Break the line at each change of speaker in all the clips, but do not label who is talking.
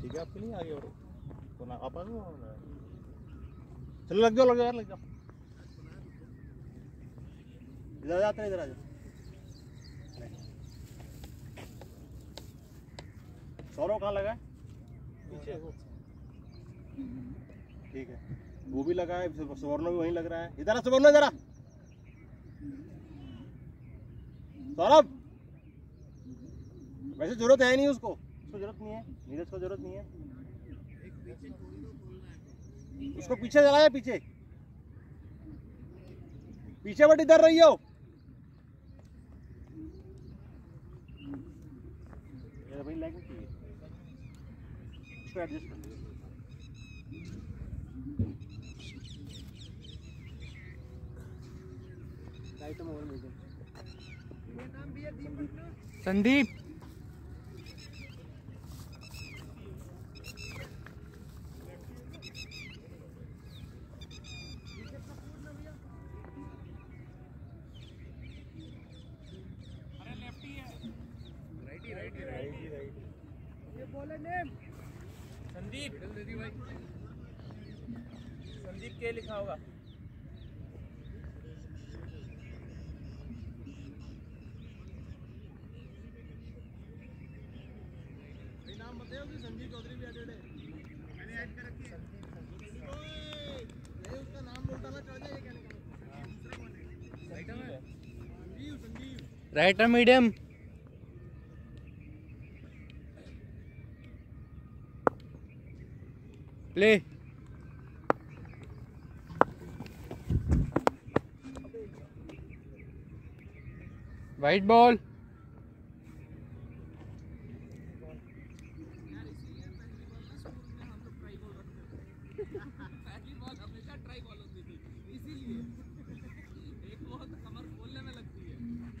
ठीक है आपके लिए आगे और तो ना आप आ जाओ। चलो लग जाओ यार लग जाओ। इधर जाते हैं इधर आ जाओ। सौरव कहाँ लगा है? पीछे वो। ठीक है वो भी लगा है, सुवर्ण भी वहीं लग रहा है। इधर सुवर्ण जरा सौरभ। वैसे जरूरत है नहीं उसको जरूरत नहीं है। नीरज को जरूरत नहीं है। उसको पीछे चलाया पीछे पीछे बट इधर रही हो। भाई लाइक चाहिए उसको एडजस्ट कर
संदीप
संदीप संदीप के लिखा होगा।
नाम बताओ कि संजीव चौधरी भी एडेड है। मैंने ऐड कर रखी है। उसका नाम बोलता ना चढ़ जाए कहने का। दूसरा कौन है? संजीव
राइटर मीडियम प्ले। वाइट बॉल
पहली बॉल हमेशा ट्राई बॉल होती थी इसीलिए एक बहुत कमर खोलने में लगती है।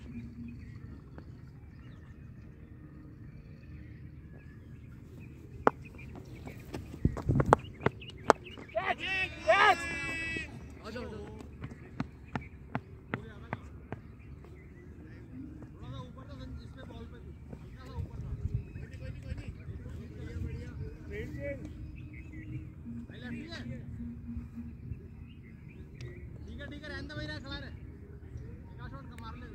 ठीक है रहने दे भाई खड़ा रहे। एक शॉट का मार ले।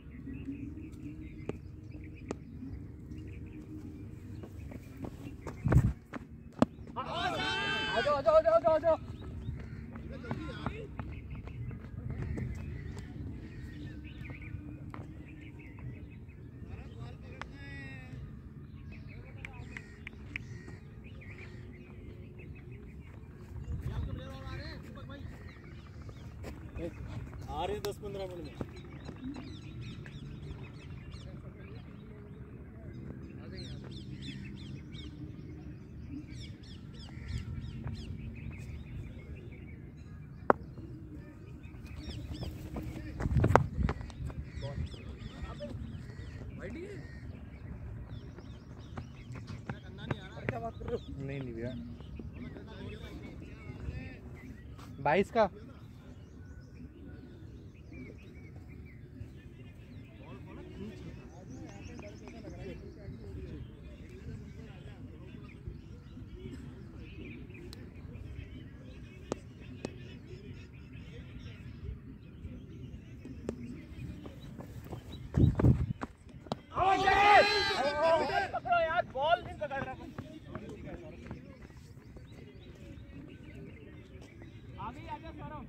आ जाओ। आ रहे 10-15 मिनट में।
नहीं भैया 22 का
पकड़ो यार बॉल नहीं पकड़ रहा। आगे आजा Saurabh.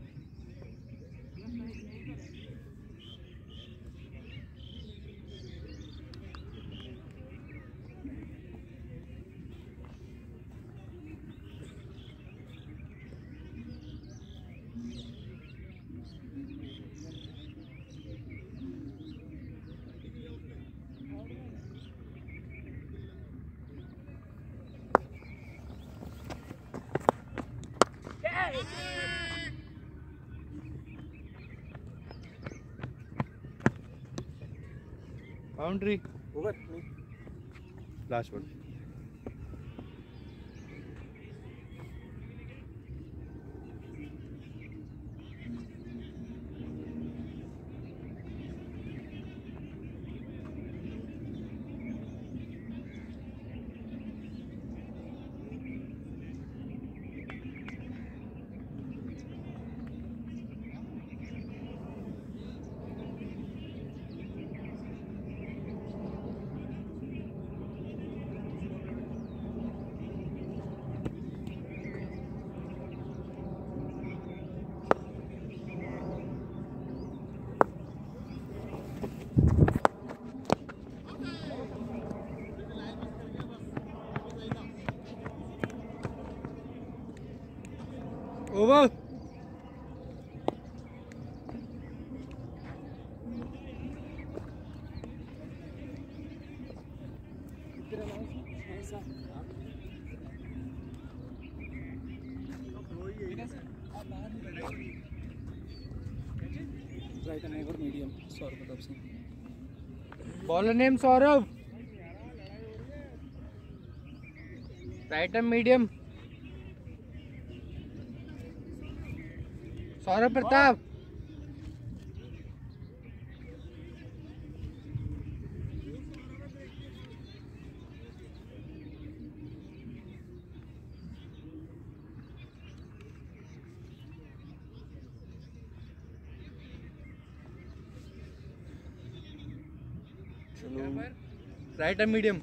Boundary
over
last ball. Over.
Right end और मीडियम सौरभ तरफ से
bowler name Saurabh. Right end medium Saurabh Pratap. Right end medium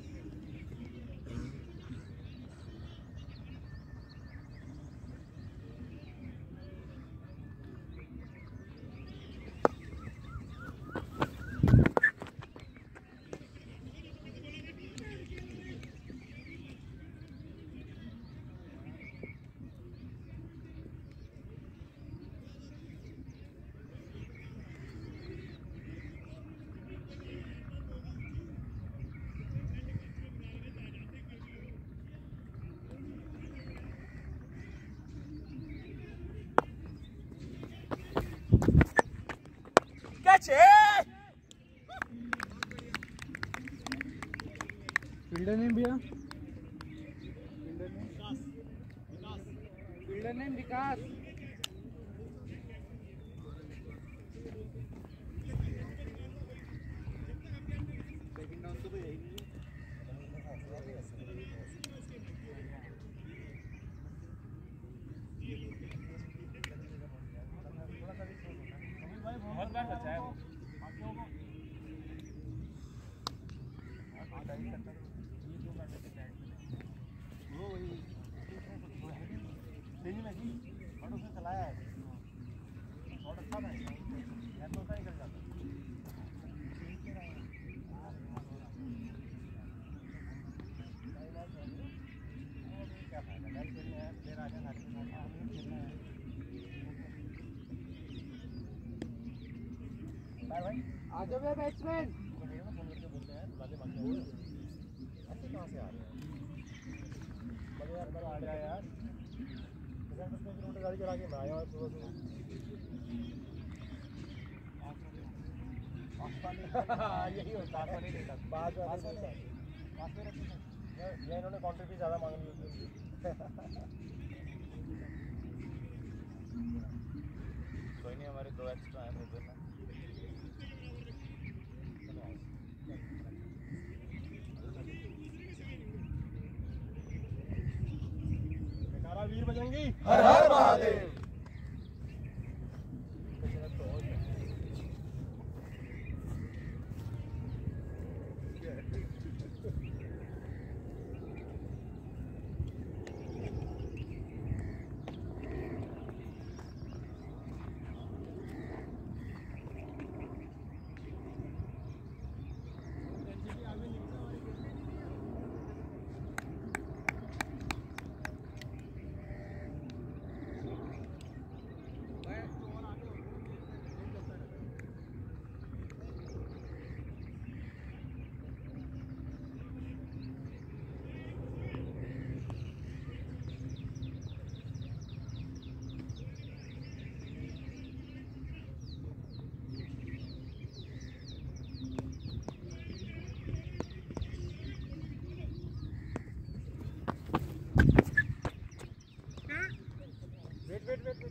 fielder name भैया। Fielder name Vikas.
बहुत बार बचा है वो। चलाया है और अच्छा था या तो सही कर जाता क्या फायदा मैच खेलना है प्लेयर आगे सारे खेलना है भाई
आ जाओ भैया बैट्समैन।
फोन करके बोलते हैं बुलाते बाकी ऐसे कहाँ से आ रहे हैं बड़े यार बड़ा आ गया यार 50 किलोमीटर गाड़ी चला के मैं आया और सुबह सुबह यही होता है बाद में ये इन्होंने काउंटर भी ज़्यादा मांग ली कोई नहीं हमारे 2 एक्स्ट्रा हैं भेज देना वीर बजरंगी हर हर महादेव। वेट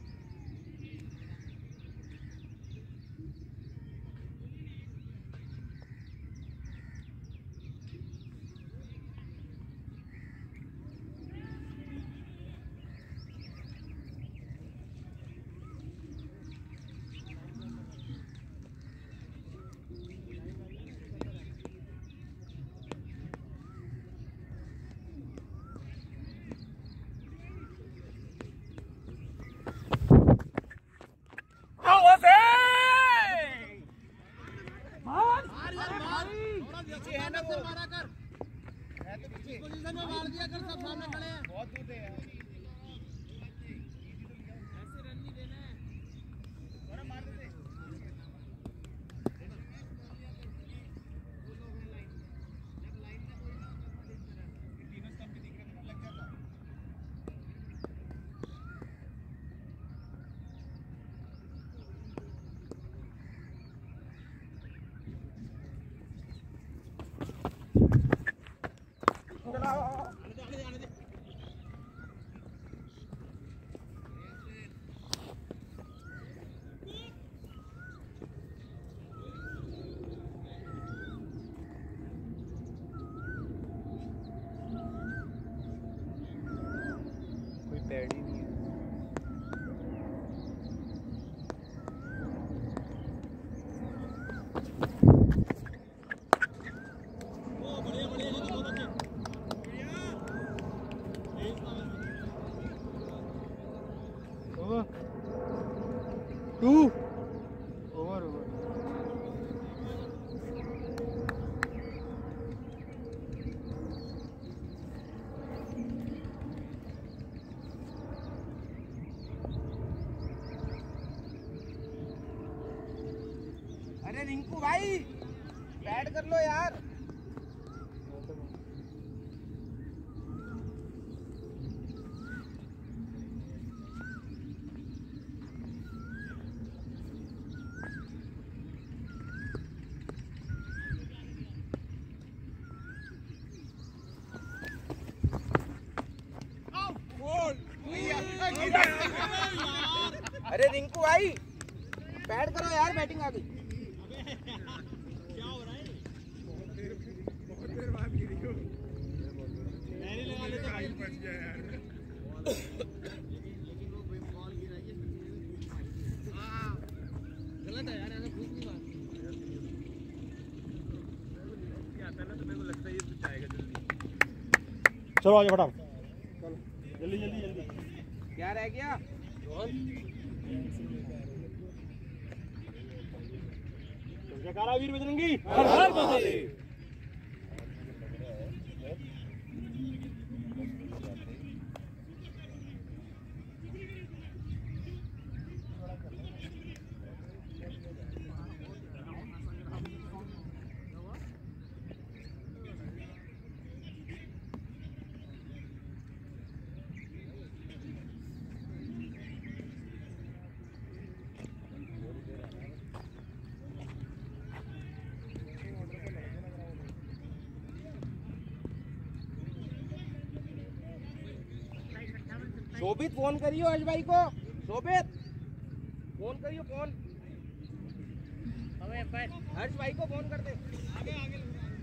पोजीशन में मार दिया कर सब सामने खड़े हैं बहुत दूर है यार
2 ओवर
अरे रिंकू भाई बैट कर लो यार। अरे रिंकू भाई बैट करो यार, बैटिंग आ गई।
क्या हो रहा है? बहुत देर बाद गिरी हो। मैंने लगा ले तो भाई बच गया यार। लेकिन वो बॉल गिराई है। हां गलत है यार, ऐसा कुछ नहीं बात। क्या आता है ना, तो मेरे को लगता है ये तो जाएगा जल्दी। चलो आगे फटाफट, चलो जल्दी जल्दी जल्दी।
क्या रह गया?
जयकारा वीर बजरंगी, हर हर महादेव।
शोभित फोन करियो हर्ष भाई को, शोभित फोन करियो, फोन हर्ष भाई को फोन कर दे। आगे आगे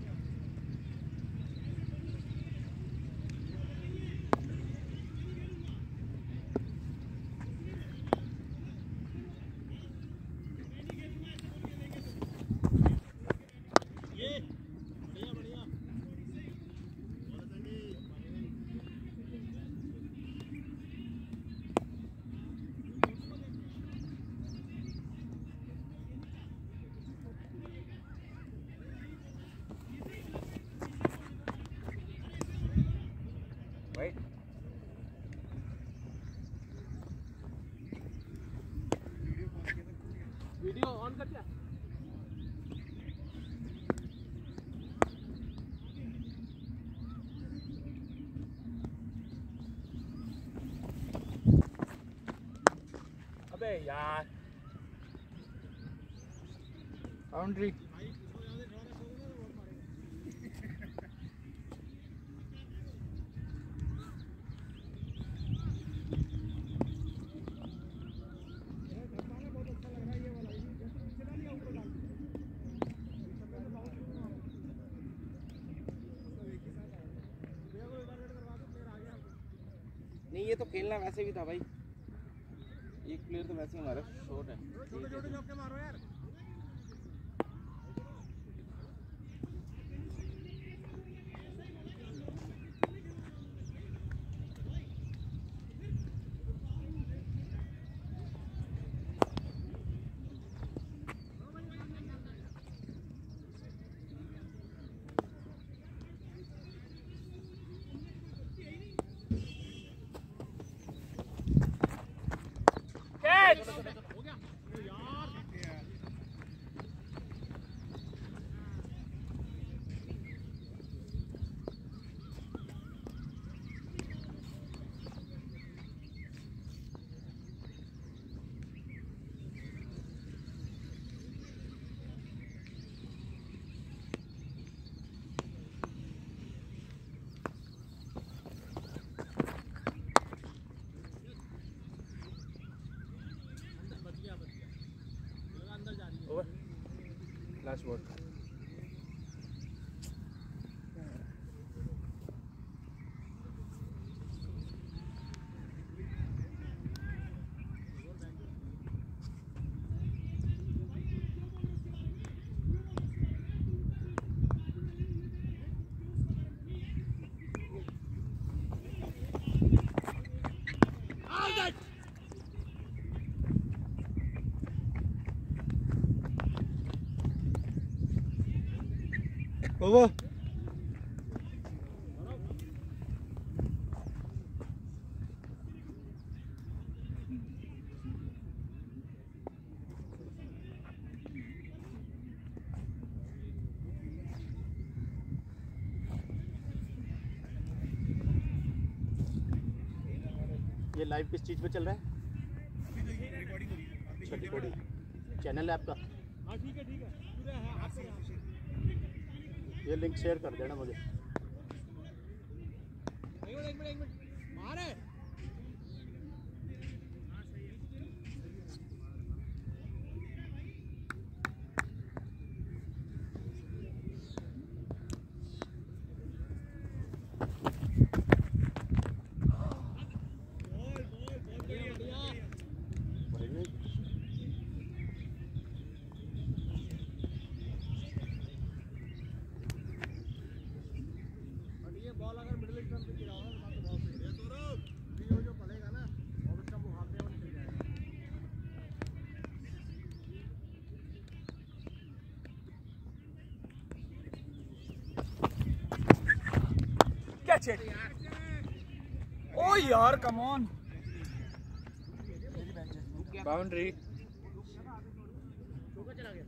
वीडियो ऑन कर दिया।
अबे यार
बाउंड्री
नहीं, ये तो खेलना वैसे भी था भाई, एक प्लेयर तो वैसे ही हमारा शॉट है।
मारो यार।
Last ball Over.
ये लाइव किस चीज़ पे चल रहा है? अच्छा, रिकॉर्डिंग चैनल है आपका?
हाँ ठीक है पूरा है आपको
ये लिंक शेयर कर देना मुझे।
एक मिनट बाहर है। बॉल अगर मिडिल स्टंप पे गिरा होगा तो बहुत सही है। सौरभ ये जो पड़ेगा ना और उसका वो हाथ में निकल जाएगा।
Catch it. ओ यार कम ऑन।
Boundary.
चला गया।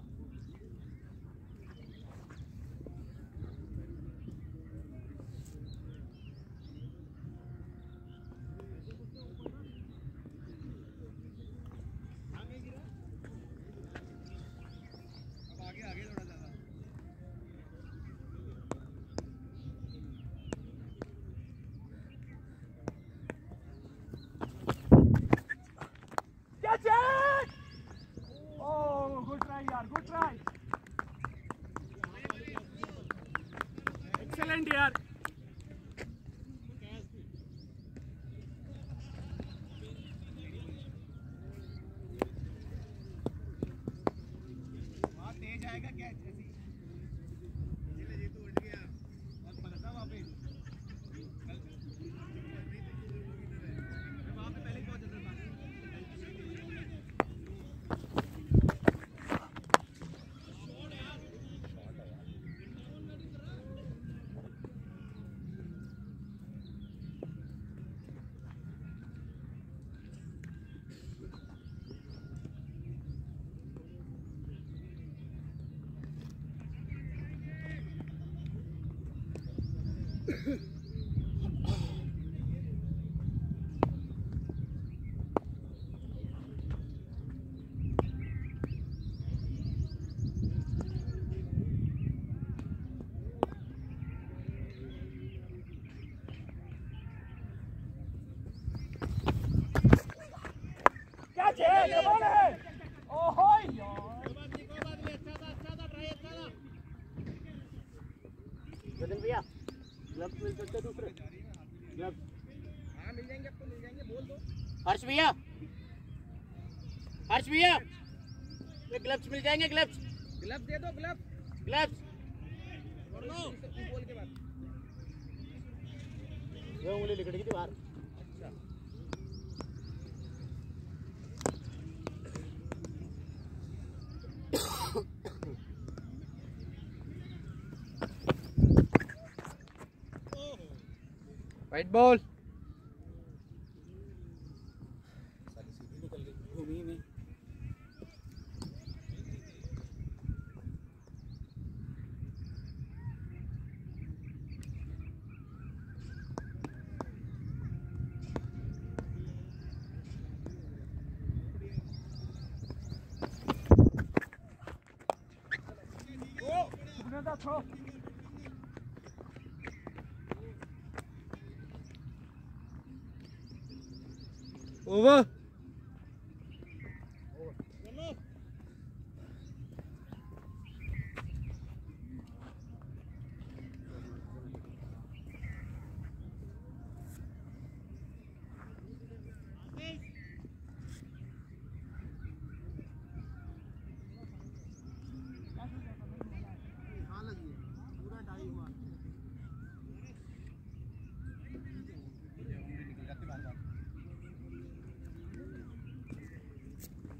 Catch it! Oh, good try, yaar. Good try. Excellent, yaar.
तेज आएगा कैच ऐसी इसीलिए ये तो उठ गया और पलटा वहाँ पे वहाँ पे पहले ही पहुँच जाता था।
Catch it! Come on ahead! Oh, yaar.
Jatin भैया ग्लव्स मिल सकते हैं दूसरे ग्लव्स?
हाँ मिल जाएंगे आपको मिल जाएंगे बोल दो।
हर्ष भैया ये ग्लव्स मिल जाएंगे? ग्लव्स
दे दो
ग्लव्स
बोल के बाद
ये उंगली निकल गई थी बाहर।
White ball.
भूमि में
Another throw.
Over.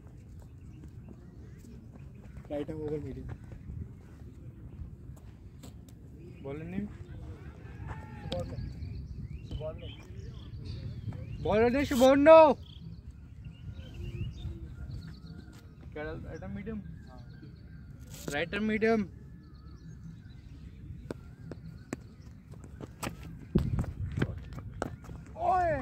Right hand over medium
ball नहीं
सुबह
बॉल नहीं शुभोनो क्या डाल राइट मीडियम राइट मीडियम ओए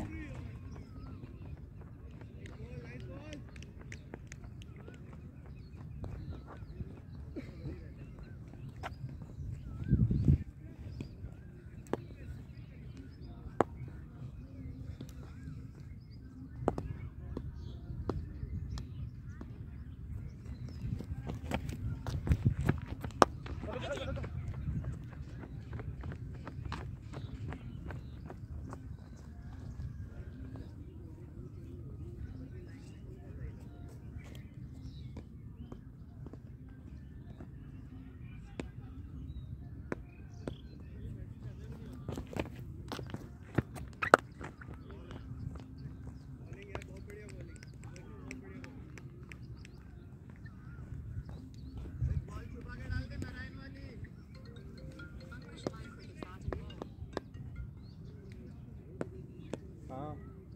हाँ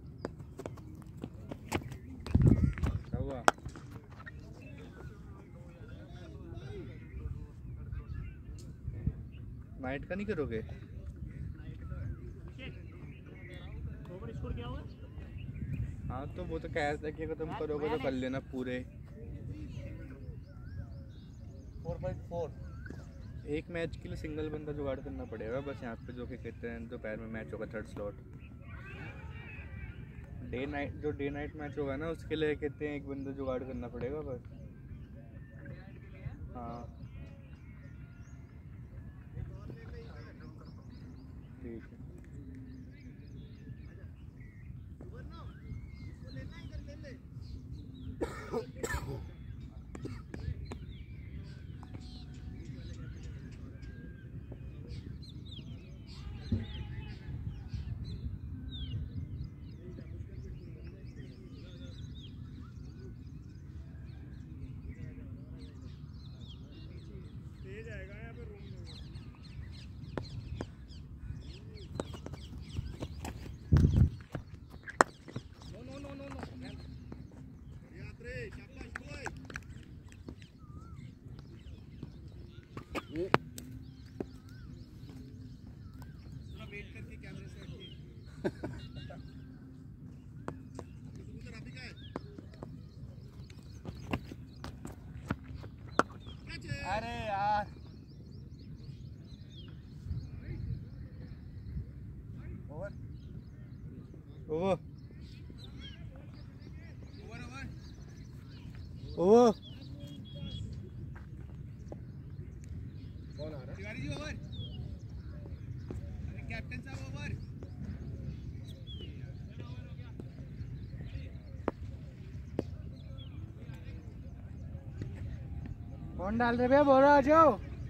क्या हुआ नाइट का नहीं करोगे
ओवर स्कोर क्या हुआ?
हाँ तो वो तो कह था कि अगर तुम करोगे तो कर लेना पूरे
4.4
एक मैच के लिए सिंगल बंदा जुगाड़ करना पड़ेगा बस यहाँ पे जो कि कहते हैं दोपहर में मैच होगा third slot day night match होगा ना उसके लिए कहते हैं एक बंदा जुगाड़ करना पड़ेगा बस हाँ ठीक है
अरे यार ओवर
ओवर ओवर
कौन आ रहा है?
तिवारी जी ओवर अरे कैप्टन साहब ओवर
कौन डाल रहे भैया बोलो आ जाओ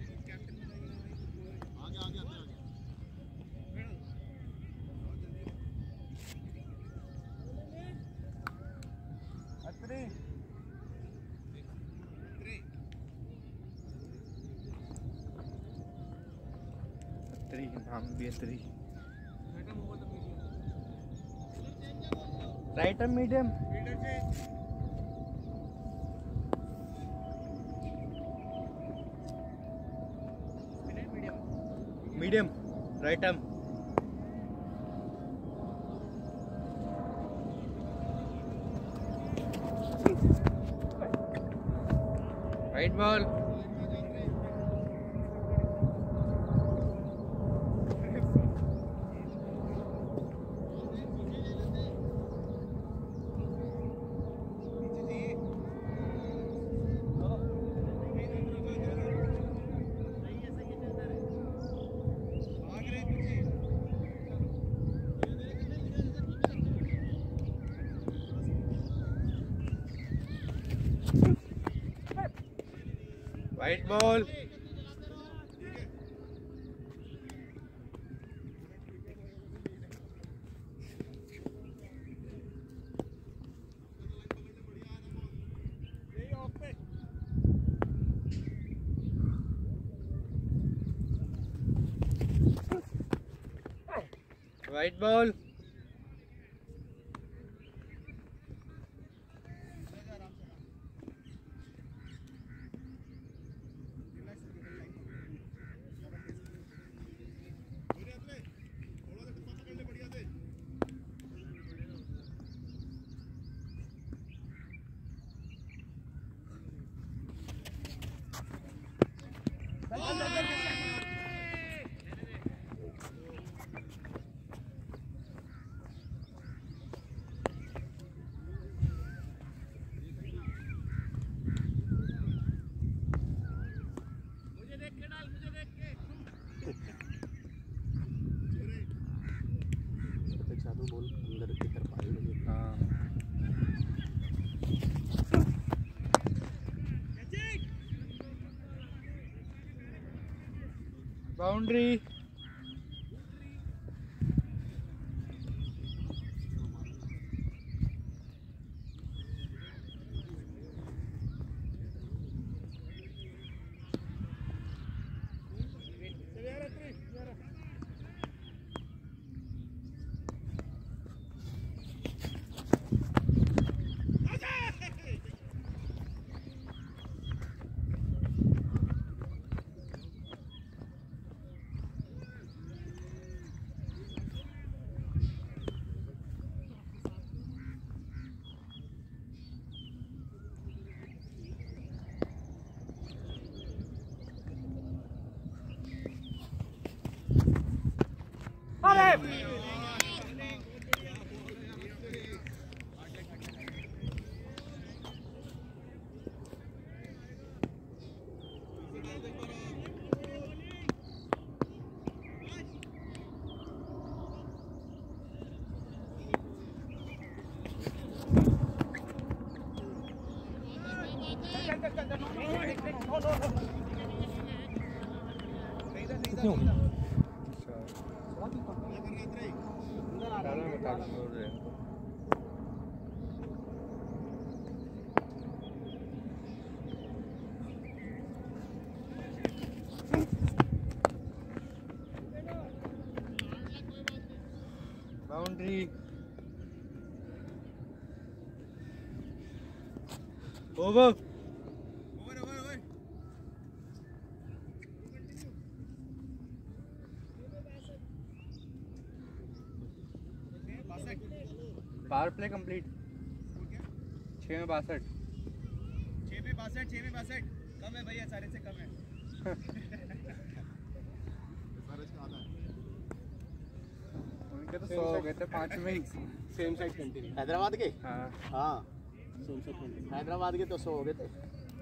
अत्री
अत्री नाम भी Atri right medium medium right arm right ball right ball white ball.
बोल अंदर की तरफ आ रही है।
हाँ boundary. Boundary. Over. Power play complete. 6 में 62।
6 में 62 कम है भैया, सारे से कम है।
उनके तो 100 हो गए थे 5 में ही।
सेम साइड कंटिन्यू हैदराबाद के।
हाँ
हाँ सेम साइड कंटिन्यू हैदराबाद के तो 100 हो गए थे।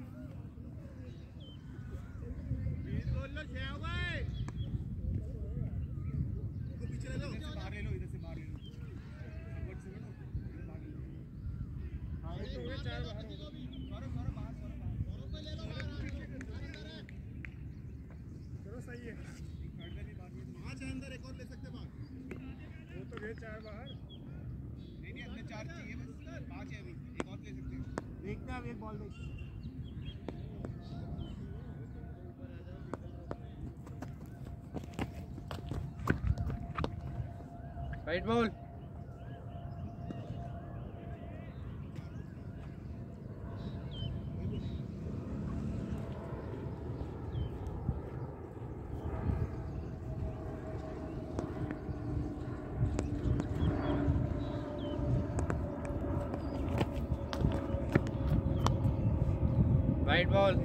अंदर एक और ले सकते बाहर, वो तो गए 4 बाहर। नहीं अंदर 4 चाहिए, बस 5 है अभी, एक और ले सकते हैं। देखते हैं अब एक बॉल देख।
White ball. White ball.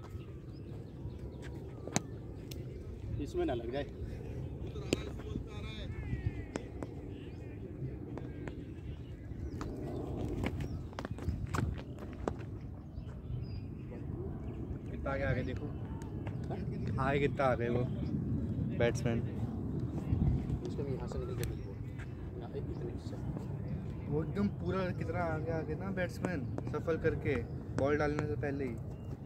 इसमें ना लग जाए।
आगे आगे देखो, आगे कितना आ गए वो बैट्समैन।
इसका भी यहाँ से निकल के देखो यहाँ इतने से
वो एकदम पूरा कितना आगे आगे ना बैट्समैन, सफल करके बॉल डालने से पहले ही।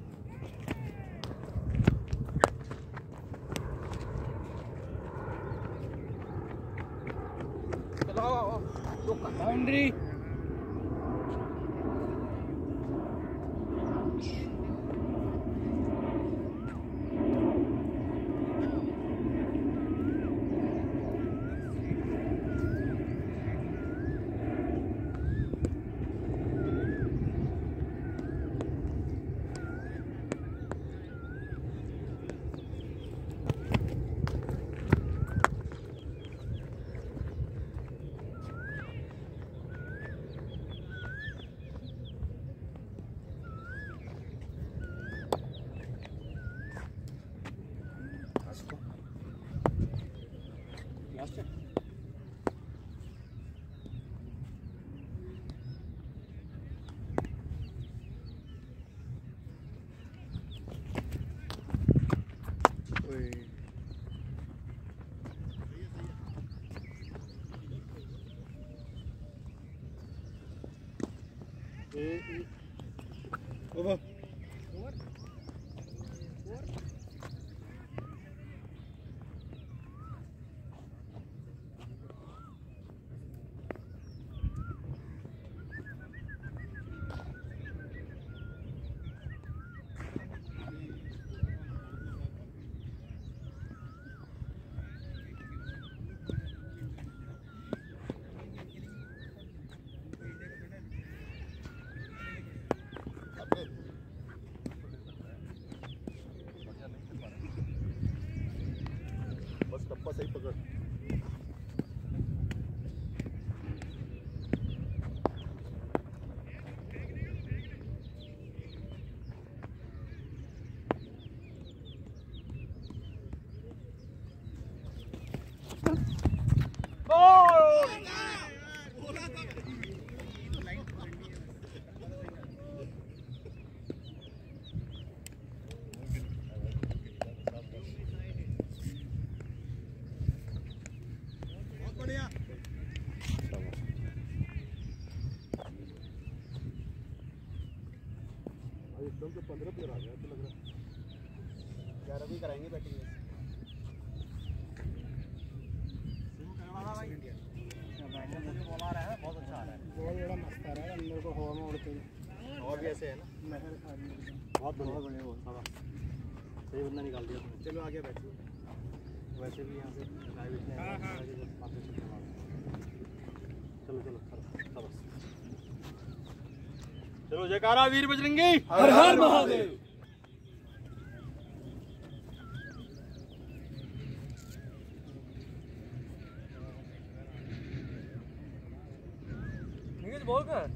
बाउंड्री
लास्ट है
ओए ओवर।
बस टप्पा सही पकड़। एकदम से 15 प्लेयर आ गया तो लग रहा है 11 भी कराएंगे बैटिंग में। बॉल आ रहा है, बहुत अच्छा आ रहा है,
बहुत बड़ा मस्त आ रहा है अंदर को हवा में उड़ते हुए
और भी ऐसे है ना,
महर खा लिया
बहुत बढ़िया बहुत सही बंदा निकाल दिया तुमने। चलो आगे बैठिए, वैसे भी यहाँ से लाइव इतने चलो चलो बस चलो। जयकारा वीर बजरंगी,
हर हर महादेव। बोल कर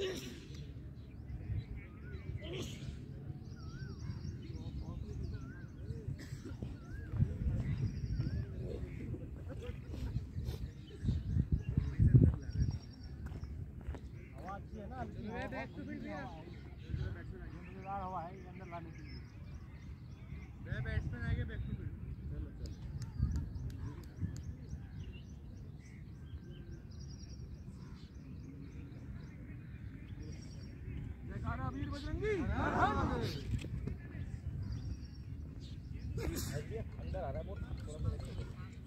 हवा अच्छी है ना, बैक टू फील्ड में हवा है अंदर लाने के लिए।
बैट्समैन आगे बैक टू फील्ड।
चलो चलो जयकारा वीर बजरंगी। अंदर आ रहा है बहुत, थोड़ा सा देखो।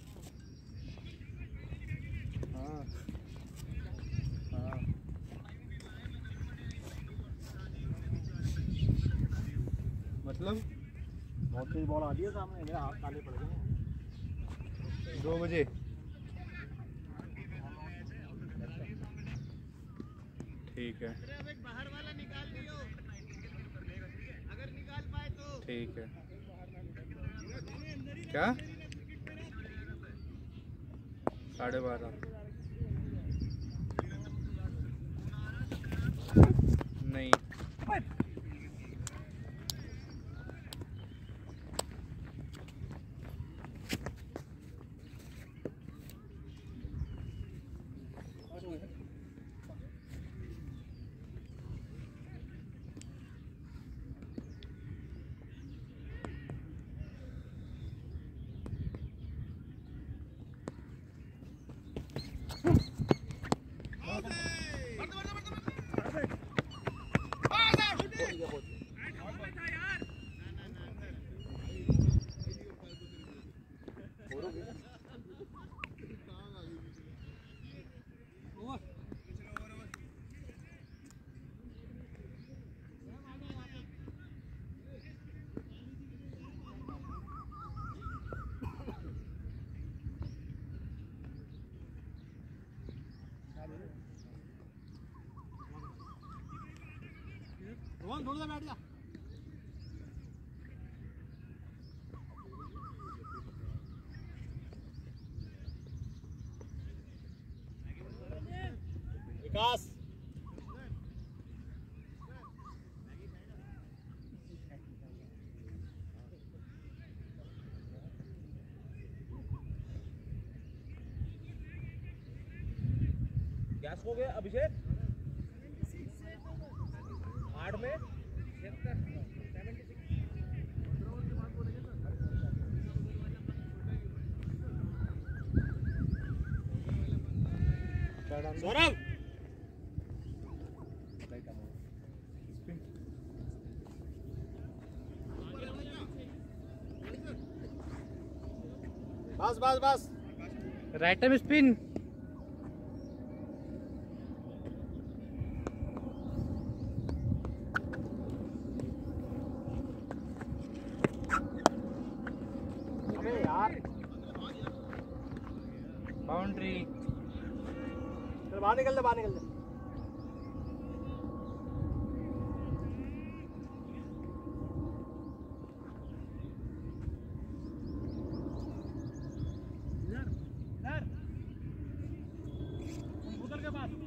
हाँ हाँ मतलब
बहुत तेज बॉल आ रही है सामने, मेरे हाथ काले पड़ गए।
2 बजे। ठीक है,
बाहर वाला निकाल दियो, अगर निकाल पाए तो।
ठीक है। क्या 12:30? नहीं
रोहन थोड़ा सा बैठ जा। विकास गैस हो गया अभिषेक 8 में 76। सौरभ बस बस बस
राइट टाइम स्पिन।
अबे यार
बाउंड्री।
चल बाहर निकल जा, बाहर निकल जा। के पास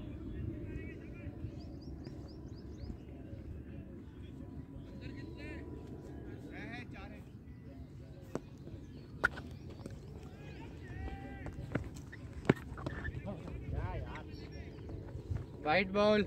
white ball.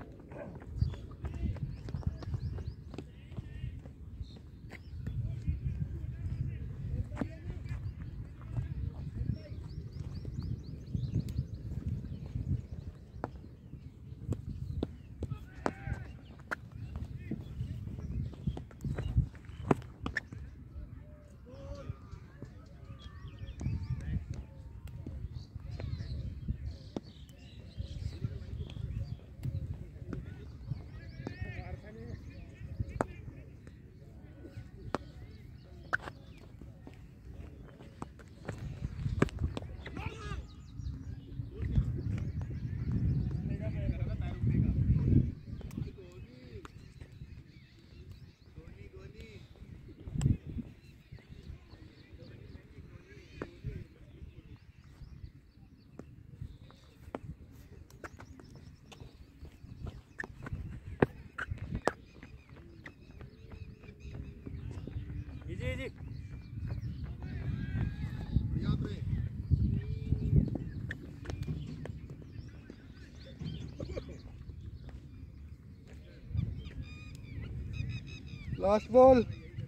Last ball.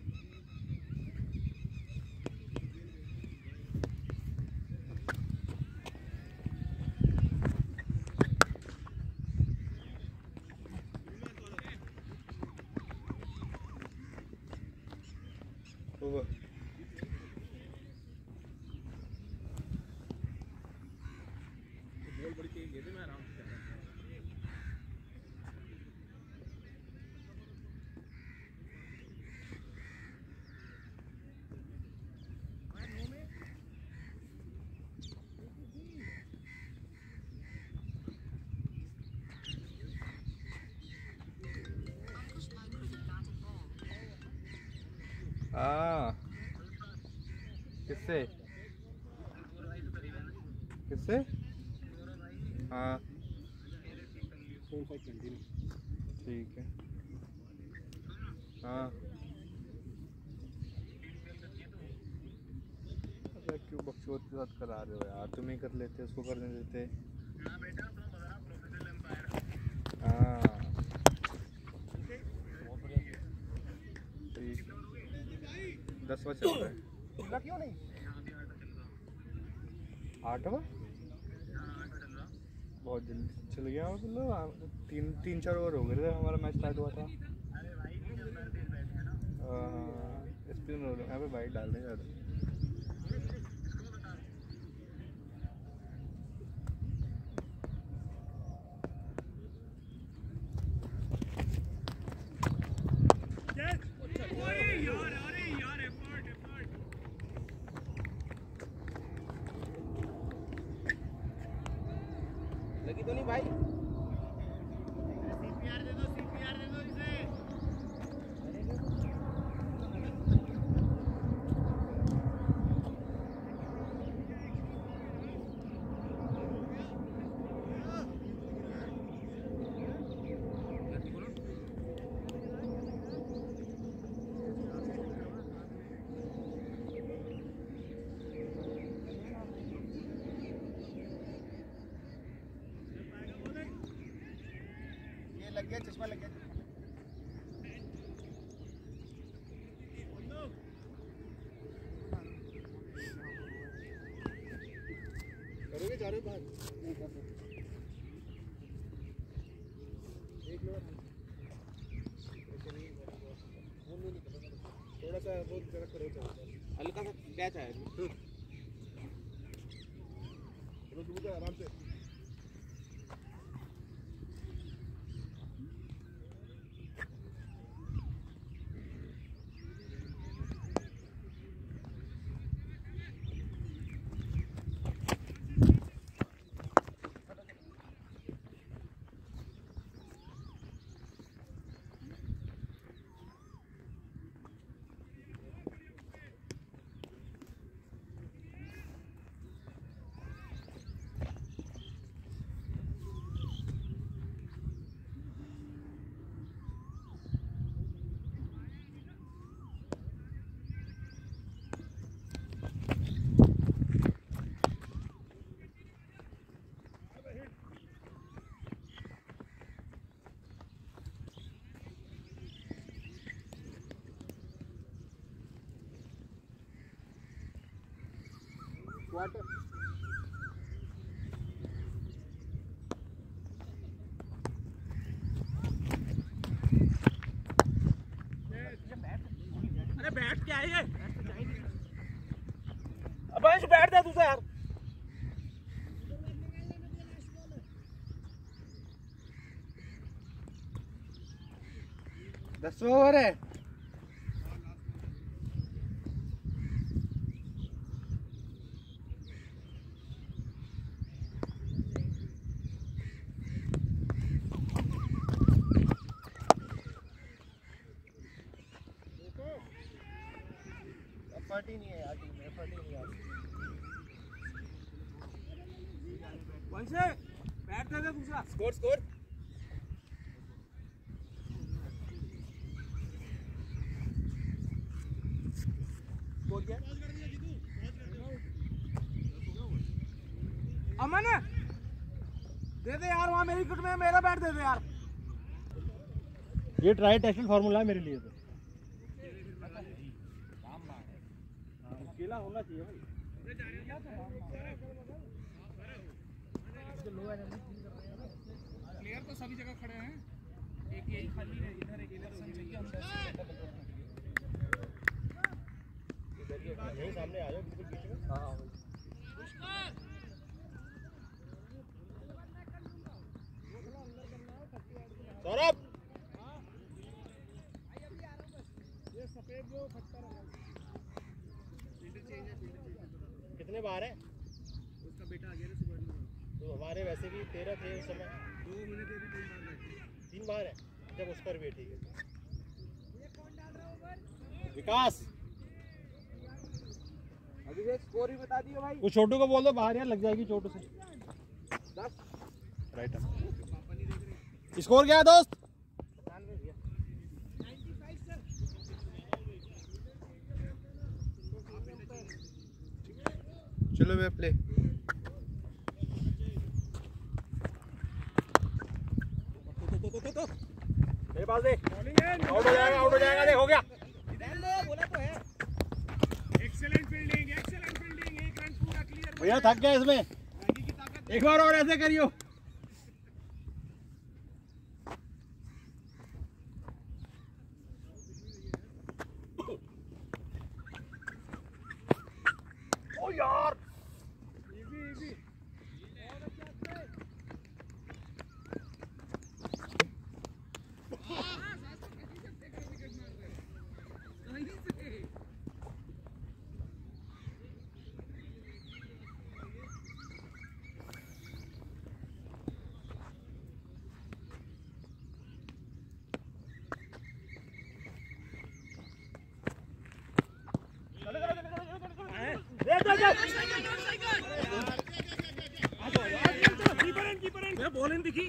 Over.
Ball बड़ी तेज है मैं आराम से जा रहा हूं।
हाँ किससे किससे? हाँ ठीक है। हाँ अरे क्यों बकचोद के साथ करा रहे हो यार, तुम ही कर लेते, उसको करने देते। हाँ ठीक, 10वां चल रहा है।
पूरा क्यों नहीं?
8वां बहुत जल्दी चल गया, मतलब 3-4 ओवर हो गए थे हमारा मैच स्टार्ट हुआ था। स्पिन रोल यहाँ पे बाइट डाल रहे ज़्यादा।
लगी तो नहीं भाई?
लग गया, चश्मा लग गया। करोगे चारों बार? नहीं कर सकते। एक मिनट थोड़ा सा बहुत जरा करो,
हल्का सा कैच आया
चलो आराम से। What?
अरे बैठ क्या है? अब अंश बैठ जा दूसरा यार।
दस ओवर है।
एफर्ट ही नहीं है यार, टीम में एफर्ट ही नहीं है।
वंश बैठ जा दूसरा। स्कोर स्कोर बोल क्या? अमन दे दे यार, वहाँ मेरी किट में मेरा बैट दे दे यार।
ये ट्राई टेस्टेड फार्मूला है मेरे लिए तो। अकेला होना चाहिए भाई।
प्लेयर तो सभी जगह खड़े हैं, एक यही खाली है, इधर एक इलेक्शन चाहिए अंदर से।
यही सामने आ जाओ बिल्कुल बीच में। हाँ सौरभ ये सफेद जो फटता रहा कितने बार है
उसका बेटा आ गया ना सुबह में।
तो हमारे वैसे भी 13 थे उस समय
2 महीने दे
3 बार है जब उस पर भी ठीक है। विकास
अभी एक स्कोर ही बता दियो भाई।
वो छोटू को बोल दो बाहर यार लग जाएगी चोट से।
10
राइट स्कोर क्या है दोस्त?
चलो वे प्ले।
मेरे पास देख आउट हो जाएगा देख हो गया।
बोला तो है। एक्सीलेंट फील्डिंग एक रन पूरा क्लियर।
भैया थक गया इसमें, एक बार और ऐसे करियो। ओ यार इजी
बॉलिंग दिखी।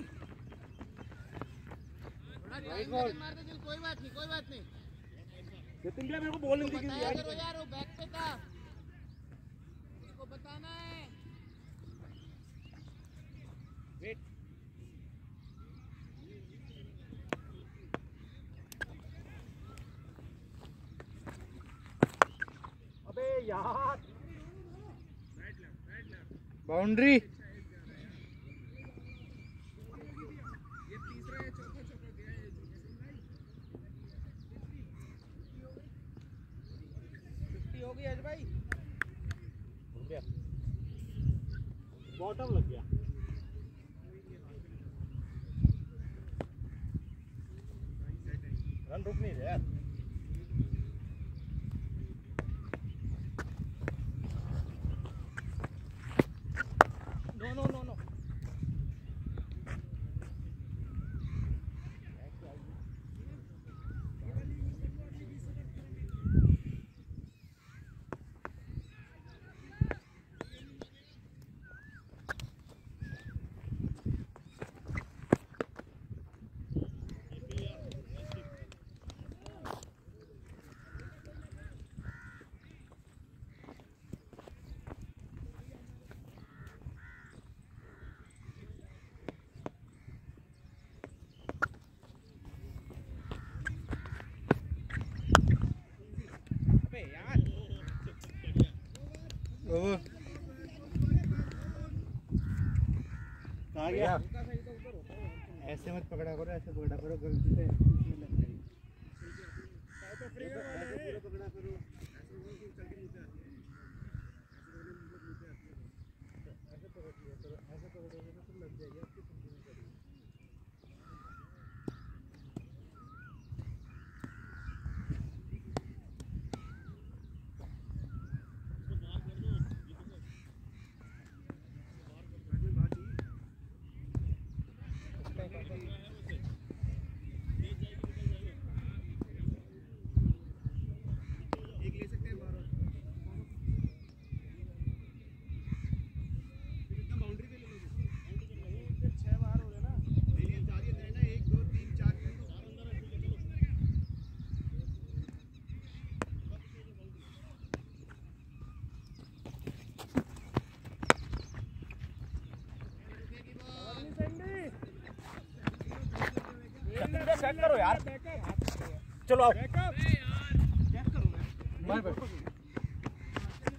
मार दे दिल, कोई बात नहीं।
नितिन भैया मेरे को बॉलिंग दिखी
बताया करो यार, वो बैक पे था, उसको बताना है।
अबे यार
बाउंड्री।
बॉटम लग गया। रन रुक नहीं रहे यार। Know
over.
आ गया।
ऐसे मत पकड़ा करो, ऐसे पकड़ा करो, गलती से इसमें लग जाएगी।
ऐसे पकड़ा करो। सेट करो यार। चलो आओ।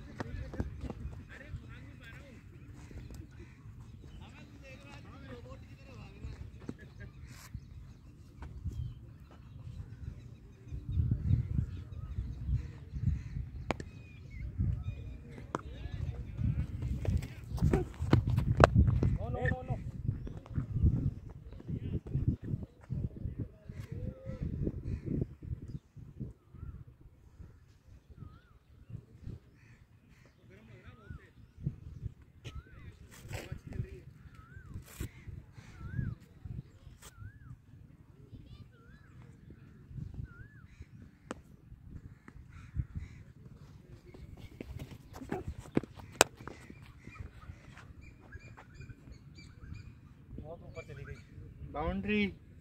ऊपर चली गई।
बाउंड्री।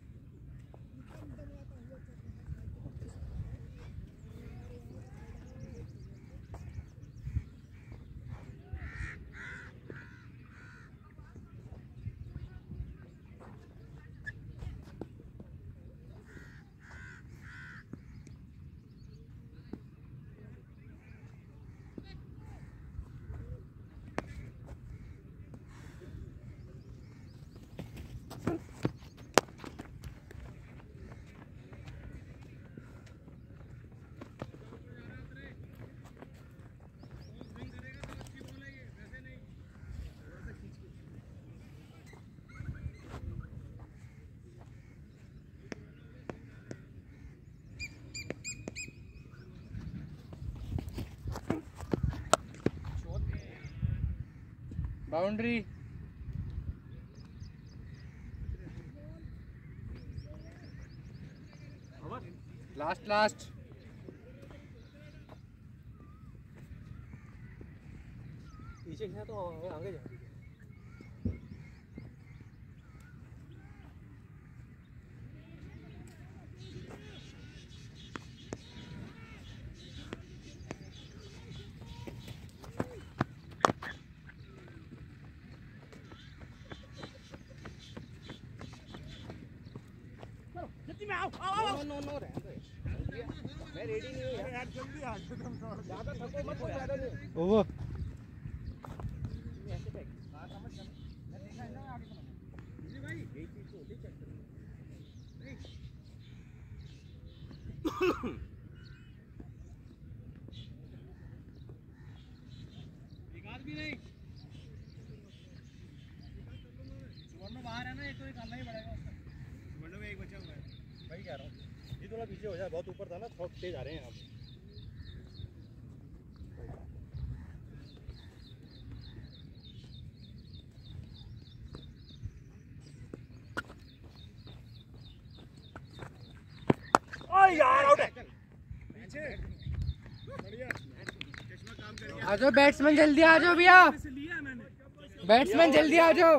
बाउंड्री। Last last.
पीछे खींचा तो आगे जा।
नो नो रहने दो, मैं रेडी नहीं हूँ यार, जल्दी आ जाओ तुम, ज़्यादा थको मत, कोई फायदा नहीं। ओवर। ऐसे बैठ। हाँ समझ गया मैं, देखा है ना आगे समझ। जी भाई यही चीज़ तो होती चेक करनी।
विकास भी नहीं। सुवर्ण बाहर है ना, एक तो एक आना ही पड़ेगा उसका। सुवर्ण में एक बचा हुआ है। वही कह रहा हूँ, ये थोड़ा पीछे हो जाए, बहुत ऊपर था ना, थोड़ा तेज आ रहे हैं आप। यार आउट है। पीछे बढ़िया, चश्मा काम कर गया।
आ जाओ बैट्समैन, जल्दी आ जाओ भैया, बैट्समैन जल्दी आ जाओ।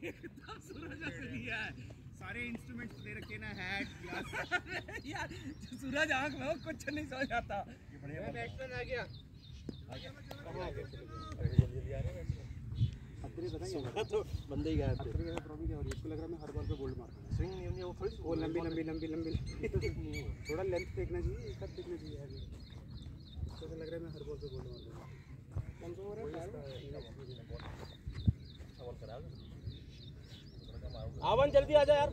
सारे इंस्ट्रूमेंट्स दे रखे ना, हैट ग्लास।
यार सूरज आंख में हो, कुछ नहीं समझ आता।
बैट्समैन आ गया।
कहाँ आ गए? जल्दी आ रहे हैं।
खतरे बताएंगे तो बंदे ही गए थे। खतरे का प्रॉब्लम क्या हो रही है, इसको लग रहा है मैं हर बॉल पे बोल्ड मारता हूँ। स्विंग नहीं वो थोड़ी, वो लंबी लंबी लंबी लंबी थोड़ा लेंथ देखना चाहिए, एक साथ देखना चाहिए। अभी ऐसा लग रहा है मैं हर बॉल पे बोल्ड मारता हूँ। कम से कम
आवन जल्दी आ जा यार।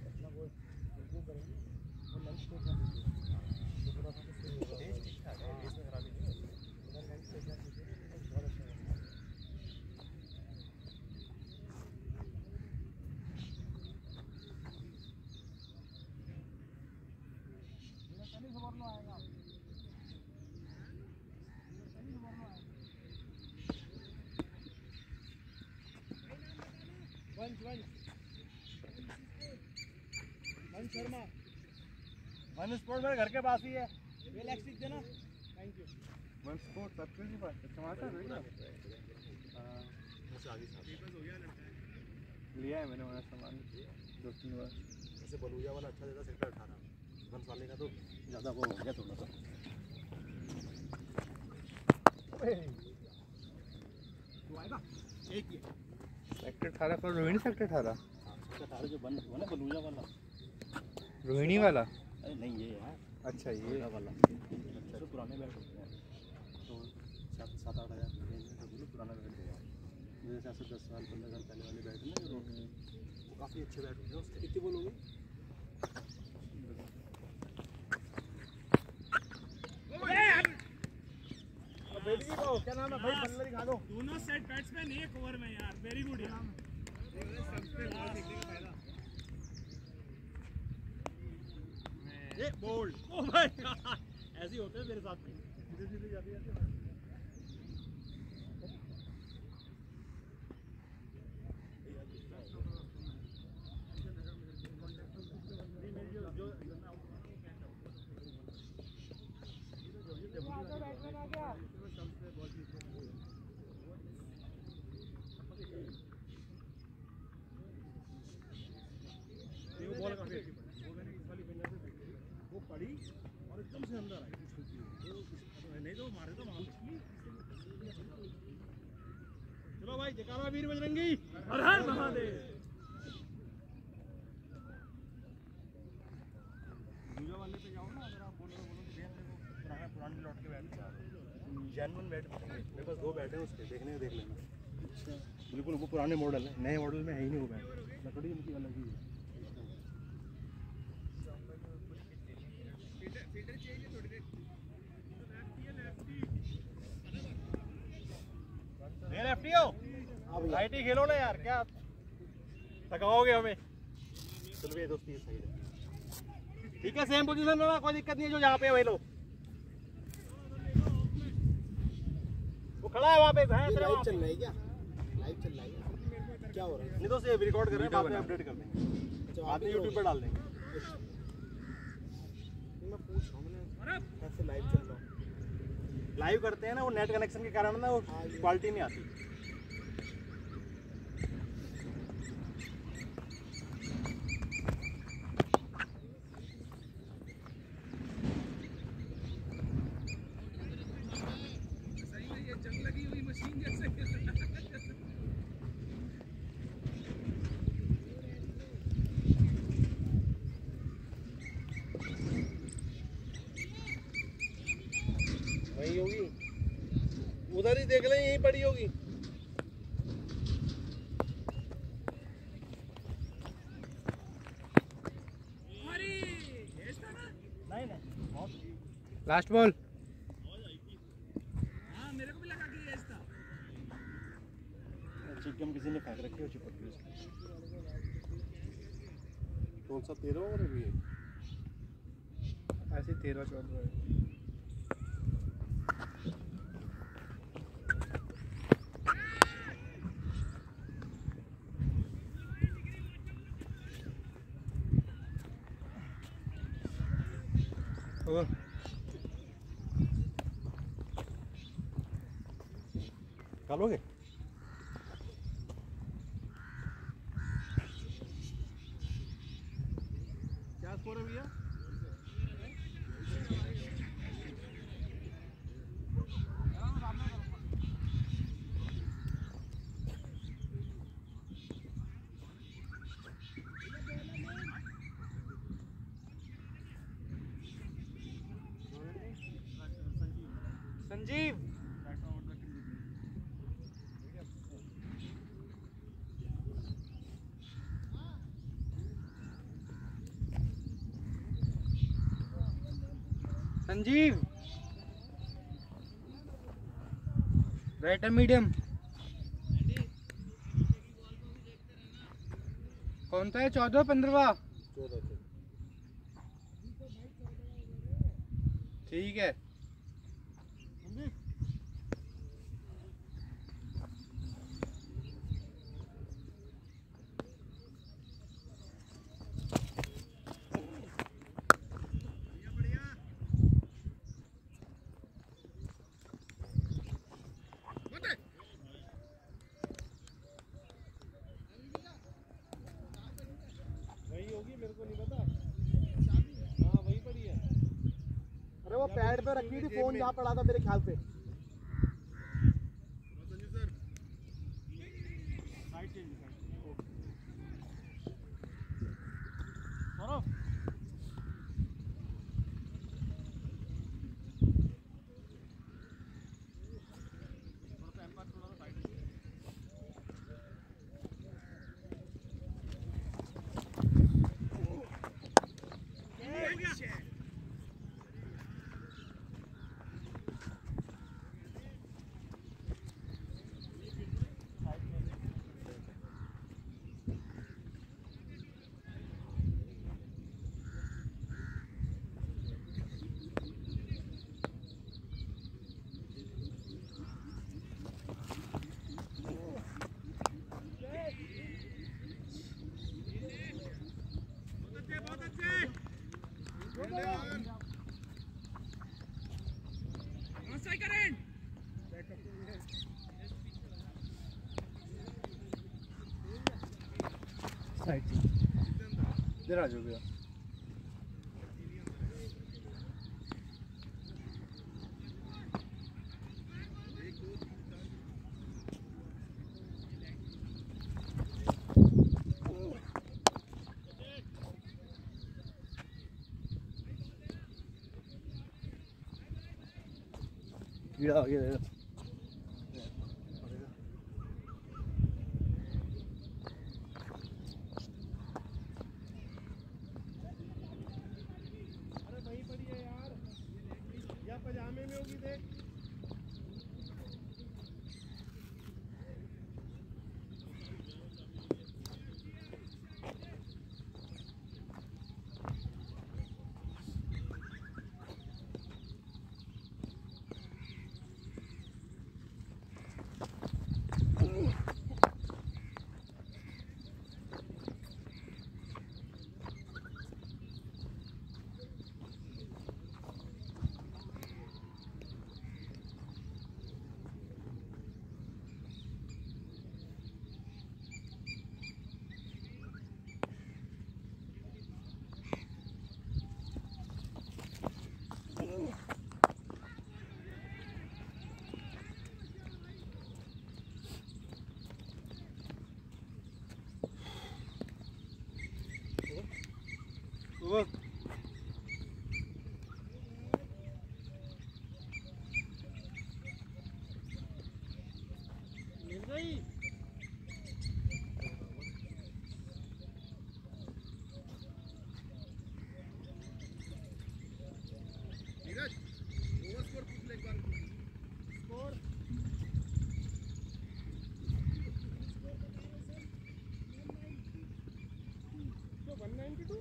शर्मा वन स्पोर्ट मेरे घर के पास ही है, रिलैक्स लिख देना। Thank you.
वन स्पोर्ट सबके ही पास है, टमाटर है ना।
मुझसे आगे साथ हो गया लड़का है।
लिया है मैंने वहाँ सामान 2-3 बार।
जैसे बलूजा वाला अच्छा देता सेक्टर 18, वन साले का तो ज़्यादा वो हो गया थोड़ा सा। तू आएगा एक ही
सेक्टर 18 पर रोहिणी, सेक्टर 18
18 जो बन हुआ ना बलूजा वाला,
रोहिणी वाला।
अरे नहीं ये है।
अच्छा ये
वाला अच्छा पुराने बैट होते हैं तो 7-8 हज़ार बोलो पुराना बैट होगा। जैसे ऐसे 10 साल 15 साल पहले वाले बैट ना जो वो काफ़ी अच्छे बैट होते हैं। उसके कितने बोलोगे? क्या नाम है भाई, बल्ला दिखा दो।
दोनों सेट बैट्समैन एक ओवर में यार, वेरी गुड यार।
ये बोल्ड, ओह माय गॉड, ऐसे ही होते हैं मेरे साथ भी, धीरे धीरे जाते जाते। नहीं तो मारे तो वहां चलो भाई जयकारा वीर बजरंगी हर हर महादेव दूजा वाले पे जाओ ना अगर आप बोलो तो देख देखो पुराने लौट के बैठ जेन्युइन बैट मेरे पास 2 बैट हैं उसके देखने देख लेना अच्छा बिल्कुल वो पुराने मॉडल है नए मॉडल में है ही नहीं वो बैट लकड़ी उनकी अलग ही है ये लेफ्टी हो राइट ही खेलो ना यार क्या थकाओगे हमें चलो ये दोस्ती सही है ठीक है सेम पोजीशन में ना कोई दिक्कत नहीं है जो यहाँ पे है वही लो वो खड़ा है वहाँ पे लाइव
चल रहा है क्या लाइव चल रहा है क्या हो रहा है
नहीं तो से रिकॉर्ड कर रहे हैं बाद में अपडेट कर देंगे बाद में YouTube पे डाल देंगे
मैं पूछ रहा हूँ मैंने कैसे लाइव चल रहा हूँ
लाइव करते हैं ना वो नेट कनेक्शन के कारण ना वो क्वालिटी नहीं आती वही होगी उधर ही देख लें यहीं पड़ी होगी नहीं
लास्ट बॉल
हाँ मेरे को भी लगा कि ये था
चिकन किसी ने फेंक रखी हो चिपक गई कौन सा 13 ओवर है ये
ऐसे 13-14 ओवर
डालोगे क्या स्कोर है भैया
संजीव संजीव राइट है मीडियम कौन सा है 14-15 ठीक है
वही होगी मेरे को नहीं पता हाँ वही पड़ी है
अरे वो पैड पे रखी थी फोन जहाँ पड़ा था मेरे ख्याल से
साइड चेंज
इधर आ जाओ भैया
कीड़ा आ गया।
पजामे में होगी देख। मिल गई। नीरज ओवर स्कोर पूछ ले एक बार। स्कोर 192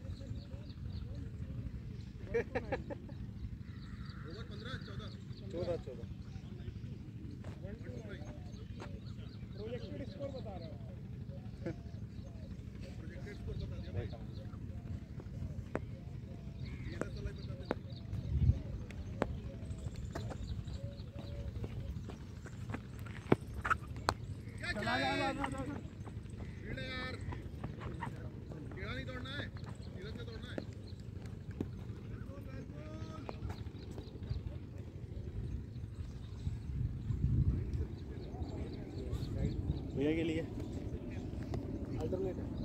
ओवर 14 प्रोजेक्टेड स्कोर बता रहा हूँ। प्रोजेक्टेड स्कोर बता दिया भाई। ये तो चला ही बता दे। क्या चला यार कीड़ा नहीं तोड़ना है, नीरज ने तोड़ना है।
भैया के लिए
अल्टरनेटिव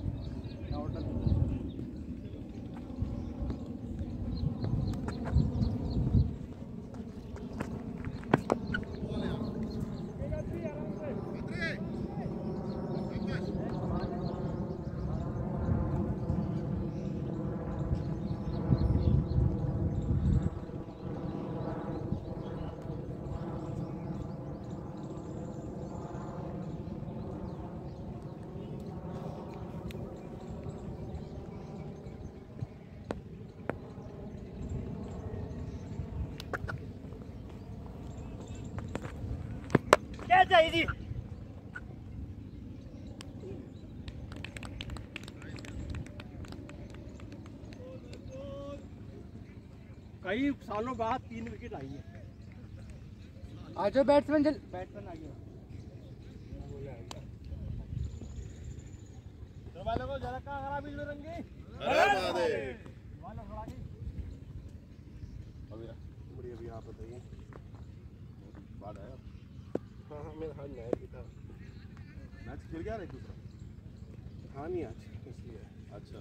क्या चाहिए?
कई सालों बाद 3 विकेट आई है।
आ जाओ बैट्समैन जल
बैट्समैन आ गया।
तो वालों को जरा का खराब बिजली रंगी। वालों खड़ा गई।
अभी आप बताइए।
बाद आया।
हाँ हाँ मेरा हाथ मैच भी था।
मैच खेल गया एक दूसरा।
था नहीं आज इसलिए।
अच्छा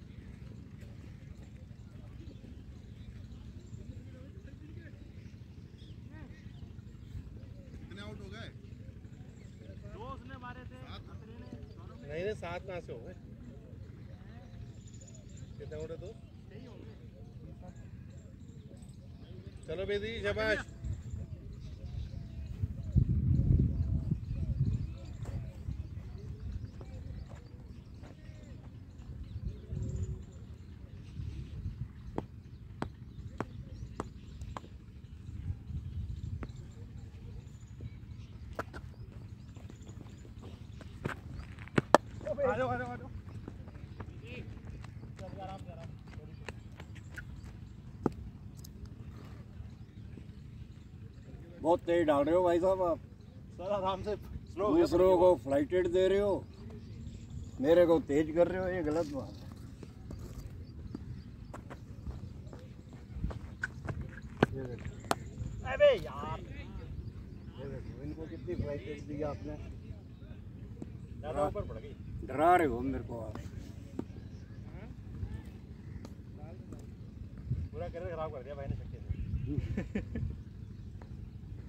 कितने आउट हो गए? 2 उसने मारे थे।
नहीं नहीं 7 कहाँ से हो गए? कितने आउट है 2? चलो बेदी शाबाश।
आ जाओ आ जाओ आ जाओ। चल आराम से आराम।
बहुत तेज डाल रहे हो भाई साहब आप।
सर आराम से।
दूसरों को फ्लाइटेड दे रहे हो, मेरे को तेज कर रहे हो, ये गलत बात है।
अबे यार
इनको कितनी फ्लाइटेड दी आपने?
ज्यादा ऊपर पड़ गई।
डरा रहे हो मेरे को आप।
पूरा करियर खराब कर दिया भाई ने छक्के से।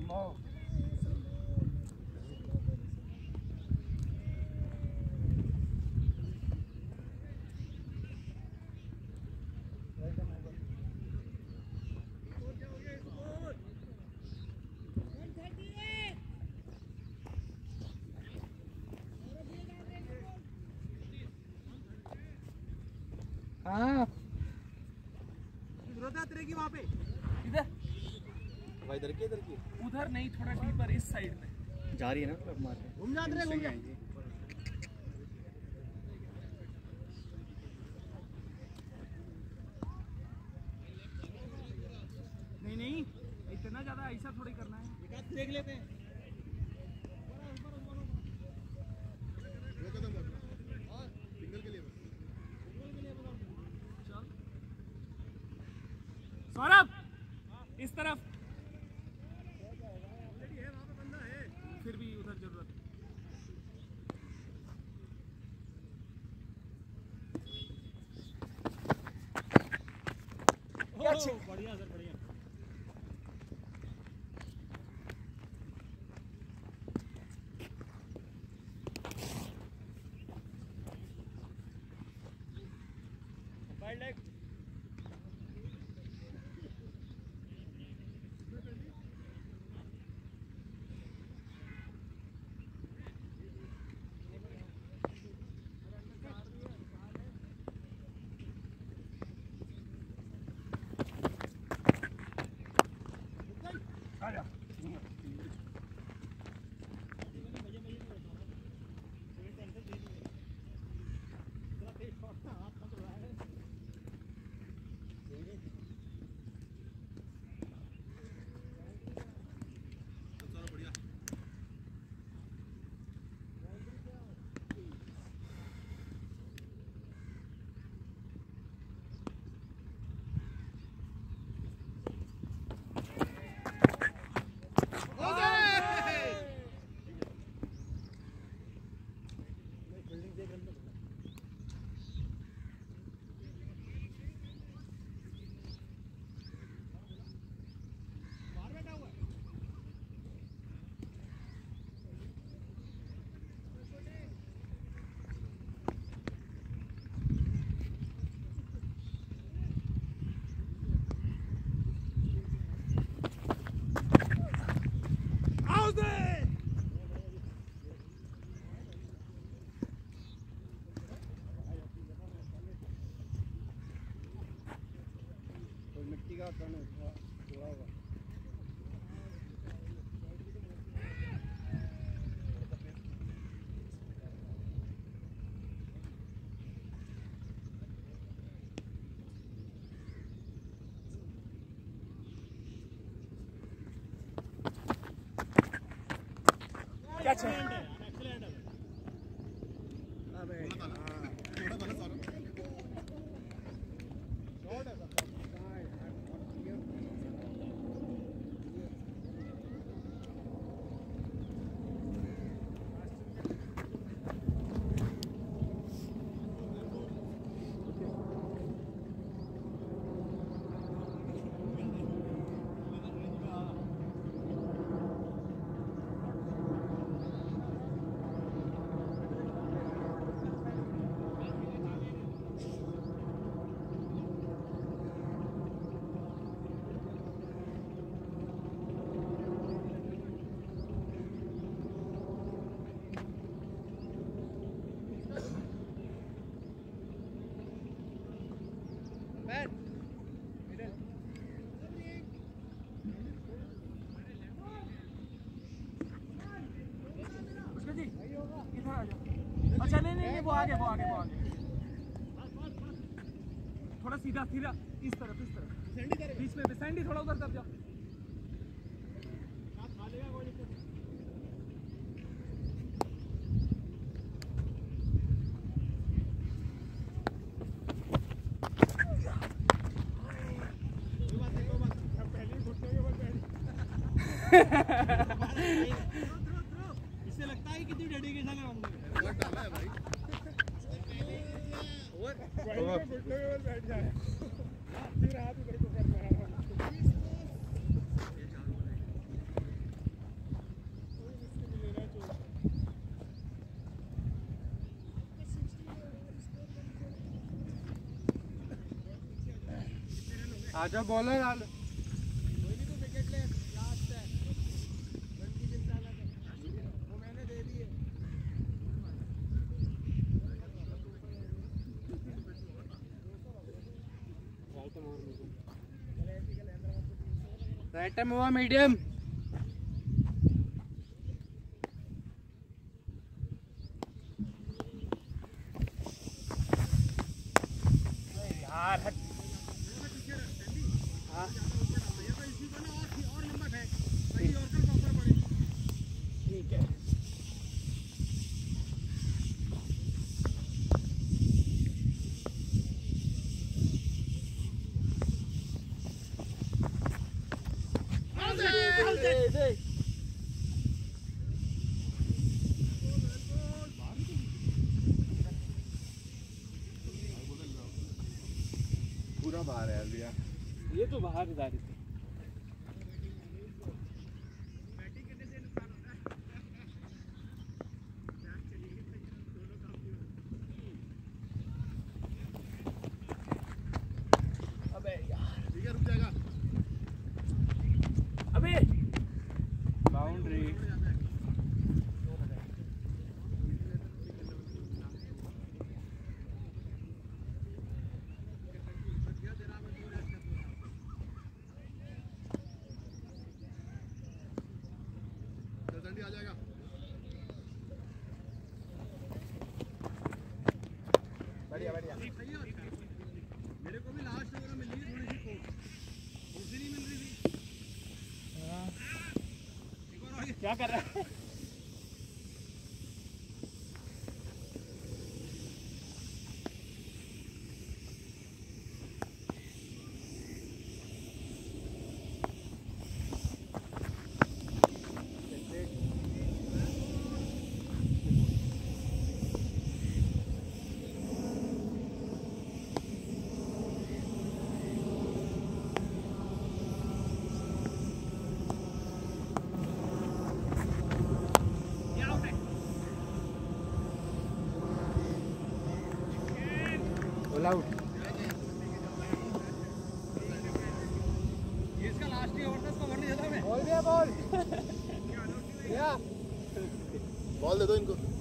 हाँ
जरूरत है तेरे की वहाँ पे
इधर
भाई इधर की
उधर नहीं, थोड़ा डीपर इस साइड में
जा रही है ना मार
घूम जा तेरे घूम जा नहीं नहीं इतना ज्यादा ऐसा थोड़ी करना है, देख लेते हैं। सौरभ इस तरफ, फिर भी उधर जरूरत है। बढ़िया सर बढ़िया। वाइल्ड लाइफ मिट्टी का कण थोड़ा होगा।
कैच है। अच्छा नहीं वो आगे थोड़ा सीधा इस तरफ बीच में सैंडी थोड़ा उधर कर जाओ।
इससे लगता है कितनी डेडिकेशन है हमने डाला है भाई। बैठ जाए फिर हाथ उधर को कर रहा
आजा बॉलर आ
कोई भी तो विकेट ले लास्ट है रन की चिंता ना कर वो मैंने दे दिए
राइट टाइम हुआ मीडियम
यार ठीक है
पूरा बाहर है भैया।
ये तो बाहर जा रही थी
अबे यार
ठीक है रुक जाएगा।
अबे
बाउंड्री
जल्दी आ जाएगा।
बढ़िया बढ़िया
मेरे को भी लास्ट ओवर मिली थोड़ी सी कोक दूसरी नहीं मिल रही थी।
क्या कर रहा है
ऑल आउट
ये इसका लास्ट ही ओवर था, इसको ओवर नहीं देता मैं।
बॉल दिया बॉल
बॉल दे दो इनको।